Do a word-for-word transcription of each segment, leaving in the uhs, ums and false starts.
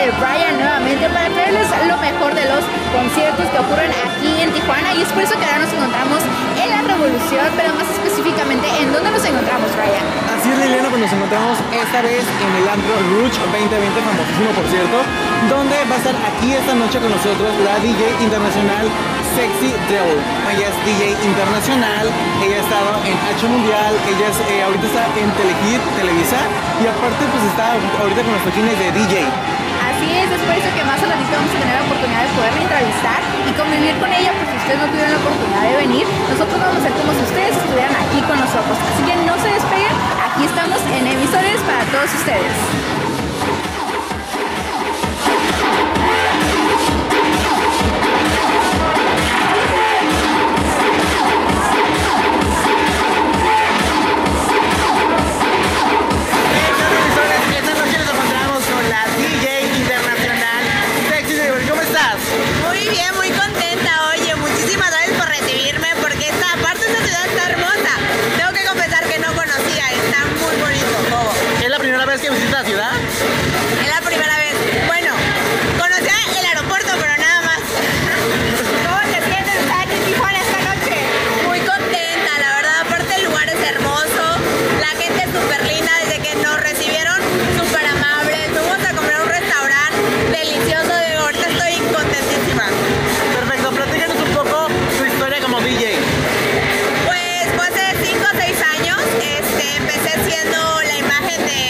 de Brian nuevamente para traerles lo mejor de los conciertos que ocurren aquí en Tijuana, y es por eso que ahora nos encontramos en la Revolución, pero más específicamente, ¿en dónde nos encontramos, Brian? Así es, Liliana, pues nos encontramos esta vez en el antro Rouge veinte veinte, famosísimo por cierto, donde va a estar aquí esta noche con nosotros la D J internacional Sexy Devil. Ella es D J internacional, ella ha estado en H Mundial, ella es, eh, ahorita está en Telehit, Televisa, y aparte pues está ahorita con los toquines de D J. Así es, es por eso que más al ratito vamos a tener la oportunidad de poderla entrevistar y convivir con ella, porque si ustedes no tuvieron la oportunidad de venir, nosotros vamos a hacer como si ustedes estuvieran aquí con nosotros. Así que no se despeguen, aquí estamos en Emisores para todos ustedes. ¿Que visitas la ciudad? Es la primera vez. Bueno, conocía el aeropuerto, pero nada más. ¿Cómo te sientes estar aquí en Tijuana esta noche? Muy contenta, la verdad. Aparte el lugar es hermoso, la gente es súper linda, desde que nos recibieron súper amables. Fuimos a comer a un restaurante delicioso, de ahorita estoy contentísima. Perfecto, platícanos un poco tu historia como D J. Pues fue hace cinco o seis años, este, empecé siendo la imagen de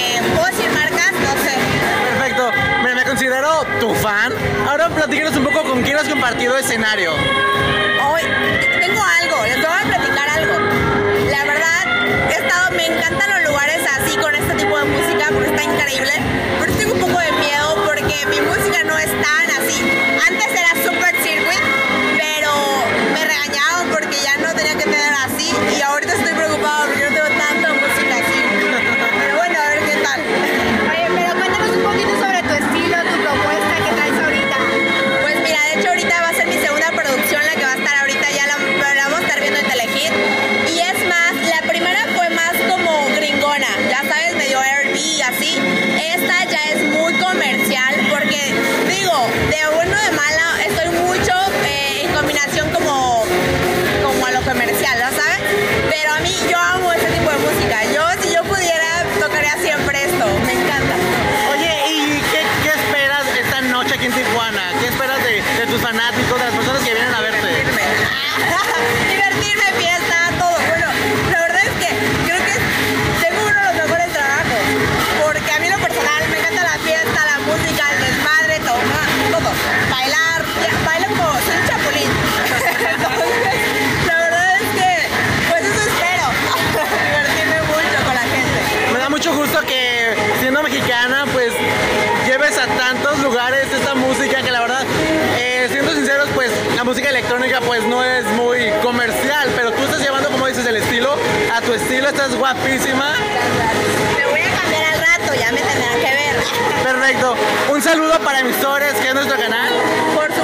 considero tu fan. Ahora platícanos un poco con quién has compartido escenario. Hoy tengo algo, les voy a platicar algo. La verdad, he estado, me encantan los lugares así con este tipo de música porque está increíble, pero tengo un poco de miedo porque mi música no es tan así. Antes era super circuit, pero me regañaban porque ya no tenía que tener así, y ahorita estoy preocupada porque no tengo tanta música así. Pero bueno, a ver qué tal. Oye, pero cuéntanos un poquito sobre tu estilo, tu propuesta que traes ahorita. Pues mira, de hecho ahorita va a ser mi segunda producción, la que va a estar ahorita, ya la, la vamos a estar viendo en Telehit. Y es más, la primera fue más como gringona, ya sabes, medio R and B y así. Esta ya es muy comercial porque, digo, de bueno o de mala, estoy mucho eh, en combinación como, como a lo comercial, ¿no sabes? Pero a mí, yo amo este tipo de música. Yo, si yo pudiera, tocaría siempre esto, me encanta. Oye, ¿y qué, qué esperas esta noche aquí en Tijuana? ¿Qué esperas de, de tus fanáticos, de las personas que vienen a verte? Divertirme, divertirme, fiesta, todo. Bueno, la verdad es que creo que tengo uno de los mejores trabajos, porque a mí en lo personal me encanta la fiesta, la música, el desmadre, todo, todo. Bailar, ya, bailo como soy un chapulín. Entonces, la verdad es que, pues eso espero, divertirme mucho con la gente. Me da mucho gusto que, siendo mexicana, pues lleves a tantos lugares esta música que la verdad, eh, siendo sinceros, pues la música electrónica pues no es muy comercial, pero tú estás llevando, como dices, el estilo a tu estilo, estás guapísima. Me voy a cambiar al rato, ya me tendrán que ver. Perfecto. Un saludo para Emisores, que es nuestro canal. Por